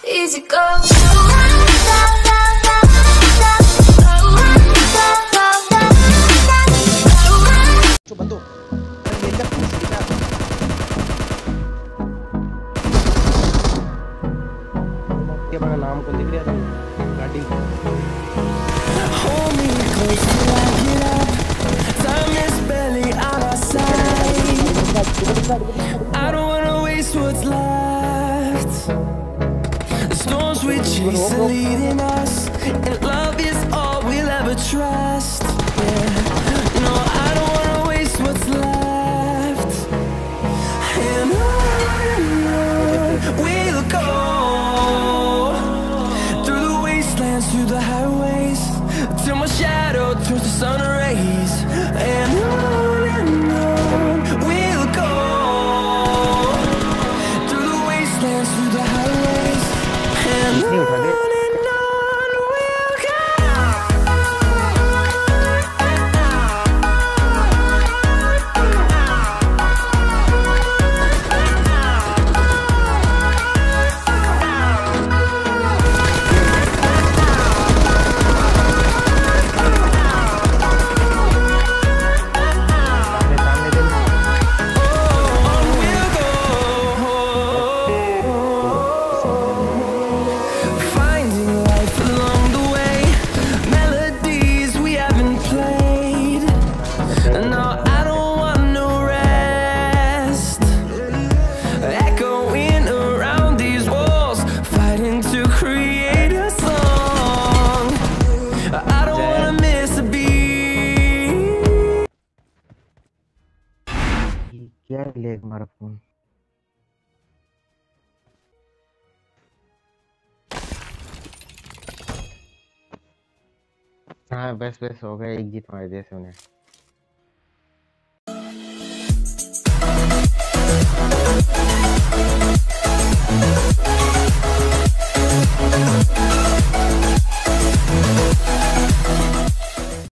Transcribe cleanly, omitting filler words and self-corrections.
easy go. Bantu. Dia pakai naam ko दिख रहा था गाड़ी Hold me close till I get up. Time is barely on our side. I don't wanna waste what's left. The storms we chase are leading us, and love is all we'll ever trust. Yeah, no, I don't wanna waste what's left. And on we'll go, through the wastelands, through the highways, till my shadow turns to sun rays. And on we'll go, through the wastelands, through the highways, and on we'll go. क्या leg मारा phone हाँ बस हो गया एक जीत हमारे देश में